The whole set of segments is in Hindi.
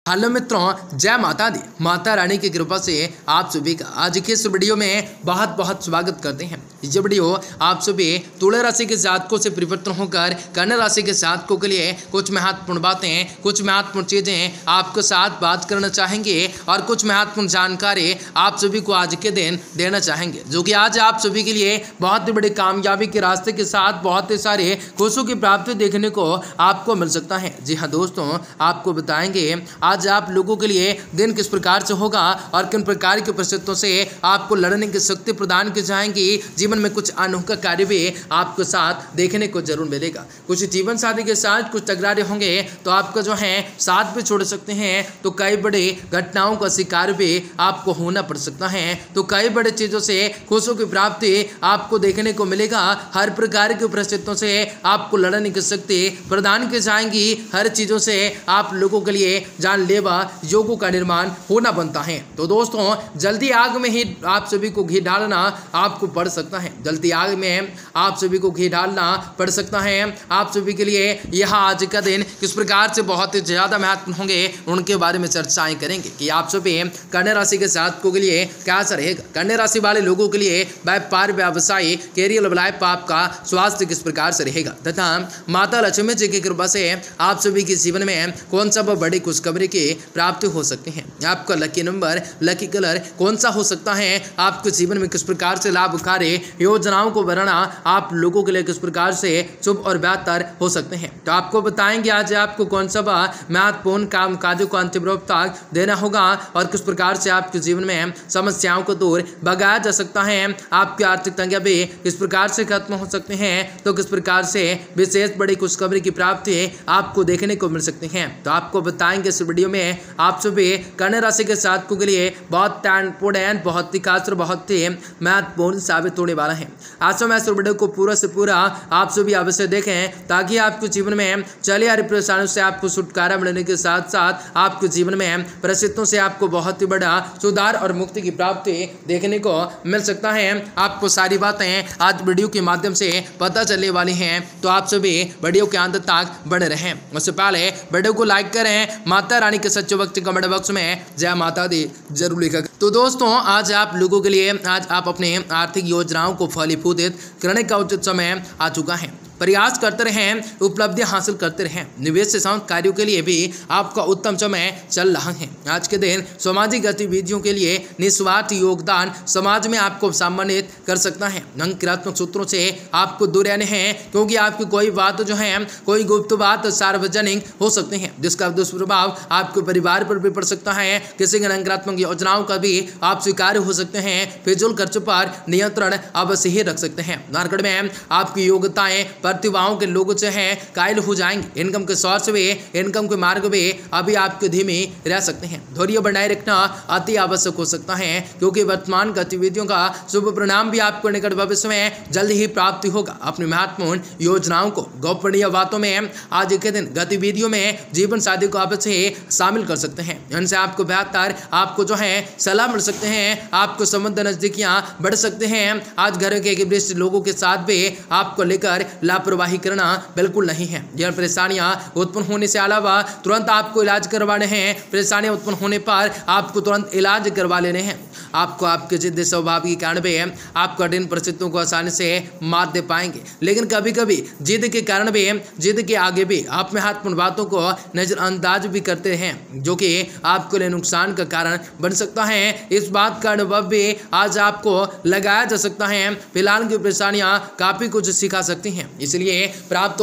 हेलो मित्रों, जय माता दी। माता रानी की कृपा से आप सभी का आज के इस वीडियो में बहुत बहुत स्वागत करते हैं। ये वीडियो आप सभी तुला राशि के जातकों से परिवर्तन होकर कन्या राशि के जातकों के लिए कुछ महत्वपूर्ण बातें, कुछ महत्वपूर्ण चीजें आपके साथ बात करना चाहेंगे और कुछ महत्वपूर्ण जानकारी आप सभी को आज के दिन देना चाहेंगे, जो कि आज आप सभी के लिए बहुत ही बड़ी कामयाबी के रास्ते के साथ बहुत ही सारे खुशियों की प्राप्ति देखने को आपको मिल सकता है। जी हाँ दोस्तों, आपको बताएंगे आज आप लोगों के लिए दिन किस प्रकार से होगा और किन प्रकार की परिस्थितियों से आपको लड़ने की शक्ति प्रदान की जाएंगी। जीवन में कुछ अनोखा कार्य भी आपके साथ देखने को जरूर मिलेगा। कुछ जीवन साथी के साथ कुछ तकरारें होंगे तो आपका जो है साथ भी छोड़ सकते हैं, तो कई बड़ी घटनाओं का शिकार भी आपको होना पड़ सकता है। तो कई बड़ी चीजों से खुशियों की प्राप्ति आपको देखने को मिलेगा। हर प्रकार की परिस्थितियों से आपको लड़ने की शक्ति प्रदान की जाएंगी। हर चीजों से आप लोगों के लिए जानलेवा योगों का निर्माण होना बनता है। तो दोस्तों, जल्दी आग में ही आप सभी को घी डालना आपको पड़ सकता है। जल्दी आग में आप सभी को घी डालना पड़ सकता है। आप सभी के लिए यह आज का दिन किस प्रकार से बहुत ही ज्यादा महत्वपूर्ण होंगे, उनके बारे में चर्चाएं करेंगे कि आप सभी कन्या राशि के जातकों के लिए कैसा रहेगा। कन्या राशि वाले लोगों के लिए व्यापार, व्यवसाय, कैरियर लाइफ, आपका स्वास्थ्य किस प्रकार से रहेगा तथा माता लक्ष्मी जी की कृपा से आप सभी के जीवन में कौन सा बड़ी खुशखबरी की प्राप्ति हो सकती है। आपका लकी नंबर, लकी कलर कौन सा हो सकता है। आपके जीवन में किस प्रकार से लाभकारी योजनाओं को बढ़ाना आप लोगों के लिए किस प्रकार से शुभ और बेहतर हो सकते हैं। तो आपको बताएंगे आज आपको कौन सा महत्वपूर्ण काम काजों को अंतिम रूप तक देना होगा और किस प्रकार से आपके जीवन में समस्याओं को दूर भगाया जा सकता है। आपकी आर्थिक तंगियां भी किस प्रकार से खत्म हो सकते हैं, तो किस प्रकार से विशेष बड़ी खुशखबरी की प्राप्ति आपको देखने को मिल सकती है। तो आपको बताएंगे इस वीडियो में आप सभी कन्या राशि के जातकों के लिए बहुत इंपोर्टेंट, बहुत ही खास और बहुत ही महत्वपूर्ण साबित होने वाला है। आज मैं इस वीडियो को पूरा से पूरा आप सभी अवश्य देखें ताकि आपके जीवन में चले आ रही परेशानियों से आपको छुटकारा मिलने के साथ साथ आपके जीवन में परिस्थितियों से आपको बहुत ही बड़ा सुधार और मुक्ति की प्राप्ति देखने को मिल सकता है। आपको सारी बातें आज वीडियो के माध्यम से पता चलने वाली हैं, तो आप सभी वीडियो के अंत तक बने रहें। उससे पहले वीडियो को लाइक करें, माता रानी के सच्चे भक्त कमेंट बॉक्स में जय माता दी जरूर लिखा। तो दोस्तों, आज आप लोगों के लिए आज आप अपने आर्थिक योजनाओं को फलीभूत करने का उचित समय आ चुका है। प्रयास करते रहें, उपलब्धि हासिल करते रहें। निवेश से संबंधित कार्यों के लिए भी आपका उत्तम समय चल रहा है। आज के दिन सामाजिक गतिविधियों के लिए निस्वार्थ योगदान समाज में आपको सम्मानित कर सकता है। नकारात्मक सूत्रों से आपको दूर रहने हैं, क्योंकि आपकी कोई बात जो है, कोई गुप्त बात सार्वजनिक हो सकते हैं, जिसका दुष्प्रभाव आपके परिवार पर भी पड़ सकता है। किसी नकारात्मक योजनाओं का भी आप स्वीकार हो सकते हैं। फिजूल खर्चों पर नियंत्रण अवश्य ही रख सकते हैं। मार्केट में आपकी योग्यताएं प्रतिभाओं के लोगों से हैं कायल हो जाएंगे। इनकम के सोर्स भी, इनकम के मार्ग भी अभी आपके धीमे रह सकते हैं। धैर्य बनाए रखना अति आवश्यक हो सकता है, क्योंकि वर्तमान गतिविधियों का शुभ परिणाम भी आपको निकट भविष्य में जल्द ही प्राप्ति होगा। अपनी महत्वपूर्ण योजनाओं को गोपनीय बातों में आज के दिन गतिविधियों में जीवन साथी को अवश्य ही शामिल कर सकते हैं। इनसे आपको बेहतर आपको जो है सलाह मिल सकते हैं। आपको संबंध नजदीकियां बढ़ सकते हैं। आज घर के वरिष्ठ लोगों के साथ भी आपको लेकर लापरवाही करना बिल्कुल नहीं है। यह परेशानियां उत्पन्न होने से अलावा तुरंत आपको इलाज करवाने हैं। परेशानियां उत्पन्न होने पर आपको तुरंत इलाज करवा लेने हैं। आपको आपके जिद्दी स्वभाव के कारण भी आप कठिन परिस्थितियों को आसानी से मात दे पाएंगे, लेकिन कभी कभी जिद के कारण भी, जिद के आगे भी आप महत्वपूर्ण बातों को नजरअंदाज भी करते हैं, जो कि आपके लिए नुकसान का कारण बन सकता है। इस बात का अनुभव भी आज आपको लगाया जा सकता है। फिलहाल की परेशानियां काफी कुछ सिखा सकती हैं, इसलिए प्राप्त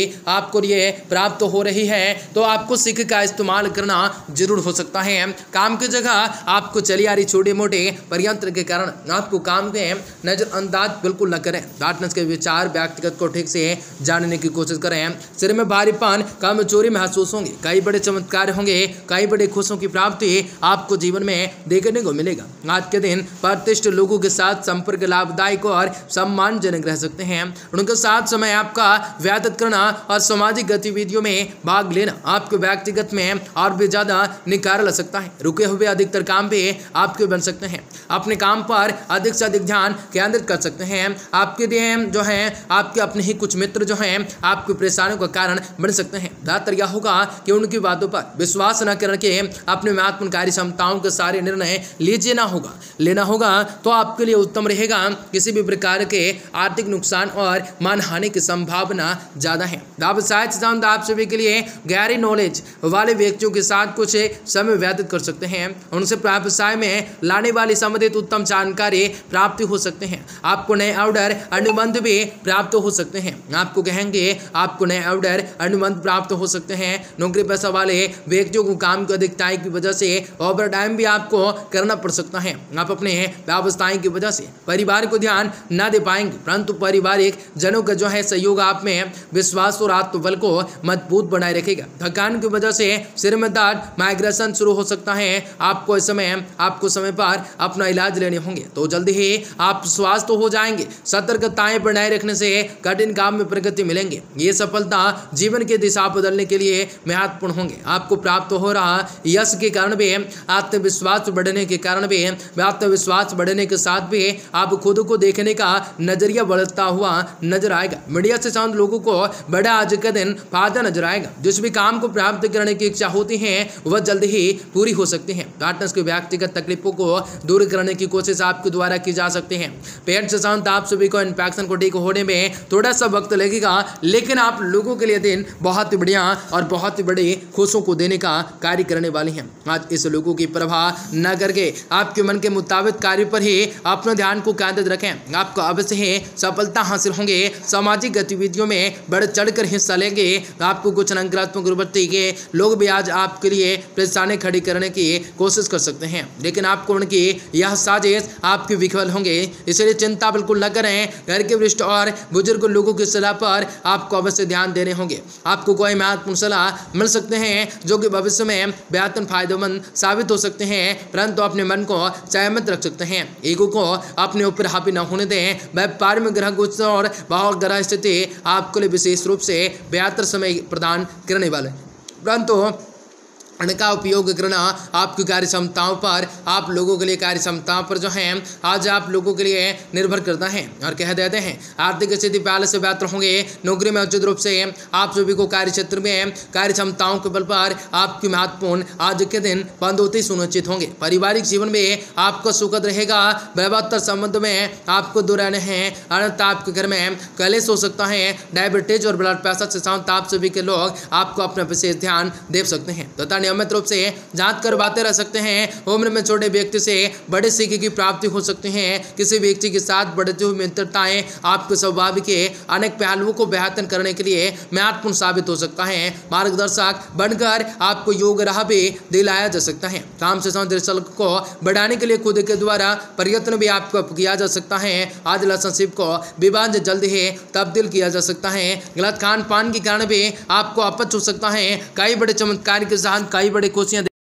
हो रही है तो आपको सीख का इस्तेमाल करना जरूर हो सकता है। काम की जगह आपको चली आ रही छोटी मोटी परियंत्र के कारण आपको काम के नजरअंदाज बिल्कुल न करें। पार्टनर्स के विचार, व्यक्तिगत को ठीक से जानने की कोशिश करें। सिर में भारीपन, कमजोरी महसूस होंगे। कई बड़े चमत्कार होंगे, कई बड़े खुशियों की प्राप्ति आपको जीवन में देखने को मिलेगा। आज के दिन प्रतिष्ठित लोगों के साथ संपर्क लाभदायक और सम्मानजनक रह सकते हैं। उनके साथ समय समय आपका व्यतीत करना और सामाजिक गतिविधियों में भाग लेना आपके व्यक्तिगत में और भी ज्यादा निखार ला सकता है। रुके हुए अधिकतर काम भी आपके बन सकते हैं। अपने काम पर अधिक से अधिक ध्यान केंद्रित कर सकते हैं। आपके लिए जो है आपके अपने ही कुछ मित्र जो हैं आपकी परेशानियों का कारण बन सकते हैं। बेहतर यह होगा कि उनकी बातों पर विश्वास न करके अपने महत्वपूर्ण कार्य क्षमताओं के सारे निर्णय लेना होगा तो आपके लिए उत्तम रहेगा। किसी भी प्रकार के आर्थिक नुकसान और मानहानि की संभावना ज्यादा है। व्यवसाय सिद्धांत आप सभी के लिए गहरी नॉलेज वाले व्यक्तियों के साथ कुछ समय व्यतीत कर सकते हैं। उनसे व्यवसाय में लाने वाली संबंधित उत्तम जानकारी प्राप्त हो सकते हैं। आपको नए ऑर्डर अनुबंध भी प्राप्त हो सकते हैं। आपको नए ऑर्डर अनुबंध प्राप्त हो सकते हैं। नौकरी पेशा वाले व्यक्तियों को काम की अधिकताई की वजह से ओवर टाइम भी आपको करना पड़ सकता है। आप अपने व्यवसाय की वजह से परिवार को ध्यान न दे पाएंगे, परंतु पारिवारिक जनों का जो है सहयोग आप में विश्वास और आत्मबल को मजबूत बनाए रखेगा। थकान की वजह से सिर में दर्द, माइग्रेशन शुरू हो सकता है। आपको समय पर अपना इलाज लेने होंगे तो जल्दी ही आप स्वस्थ हो जाएंगे। सतर्कताएं बनाए रखने से कठिन काम में प्रगति मिलेंगे। ये सफलता जीवन की दिशा बदलने के लिए महत्वपूर्ण होंगे। आपको प्राप्त हो रहा यश के कारण भी आत्मविश्वास बढ़ने के साथ भी आप खुद को देखने का नजरिया बढ़ता हुआ नजर आएगा। मीडिया से शांत लोगों को बड़ा आज का दिन फायदा नजर आएगा। जिस भी काम को प्राप्त करने की इच्छा होती है वह जल्द ही पूरी हो सकती है। पार्टनर्स के व्यक्तिगत तकलीफों को दूर करने की कोशिश आपके द्वारा की जा सकती है। पेट से शांत आप सभी को इन्फेक्शन को ठीक होने में थोड़ा सा वक्त लगेगा, लेकिन आप लोगों के लिए दिन बहुत ही बढ़िया और बहुत ही बड़ी खुशियों को देने का कार्य करने वाली हैं। आज इस लोगों की प्रवाह न करके आपके मन के मुताबिक कार्य पर ही अपना ध्यान को केंद्रित रखें। आपको अवश्य ही सफलता हासिल होंगे। सामाजिक गतिविधियों में बढ़ चढ़कर हिस्सा लेंगे। आपको कुछ नकारात्मक प्रवृत्ति के लोग भी आज आपके लिए परेशानी खड़ी करने की कोशिश कर सकते हैं, लेकिन आपको उनकी यह साजिश आपके विफल होंगे। इसलिए चिंता बिल्कुल न करें। घर के वरिष्ठ और बुजुर्ग लोगों की सलाह पर आपको अवश्य ध्यान देने होंगे। आपको कोई महत्वपूर्ण सलाह मिल सकते हैं जो कि भविष्य में बेहद फायदेमंद साबित हो सकते हैं, परंतु अपने मन को सहमत रख सकते हैं। ईगो को अपने ऊपर हावी न होने दें। व्यापार में ग्रह गोचर और भाव स्थिति आपके लिए विशेष रूप से बेहतर समय प्रदान करने वाले, परंतु इनका उपयोग करना आपकी कार्य क्षमताओं पर आप लोगों के लिए कार्य क्षमताओं पर जो है आज आप लोगों के लिए निर्भर करता है। और कह देते हैं आर्थिक स्थिति पहले से बेहतर होंगे। नौकरी में उचित रूप से आप सभी को कार्य क्षेत्र में कार्य क्षमताओं के बल पर आपकी महत्वपूर्ण आज के दिन पदोन्नति सुनिश्चित होंगे। पारिवारिक जीवन में आपका सुखद रहेगा। वैवाहिक संबंध में आपको दूर रहने हैं, अन्यथा आपके घर में कलेश हो सकता है। डायबिटीज और ब्लड प्रेशर से साथ आप सभी के लोग आपको अपना विशेष ध्यान दे सकते हैं तथा नियमित रूप से जांच करवाते रह सकते हैं। उम्र में छोटे व्यक्ति से बड़े सीखे की प्राप्ति हो सकती है। किसी व्यक्ति के साथ बढ़ती हुई मित्रताएं आपके स्वभाव के अनेक पहलुओं को बेहतर करने के लिए महत्वपूर्ण साबित हो सकता है। मार्गदर्शक बनकर आपको योग राह भी दिलाया जा सकता है। काम से संतुलन को बढ़ाने के लिए खुद के द्वारा प्रयत्न भी आपको किया जा सकता है। आज रिलेशनशिप को विवाद जल्द ही तब्दील किया जा सकता है। गलत खान पान के कारण भी आपको अपच हो सकता है। कई बड़े चमत्कार के साथ कई बड़ी खुशियां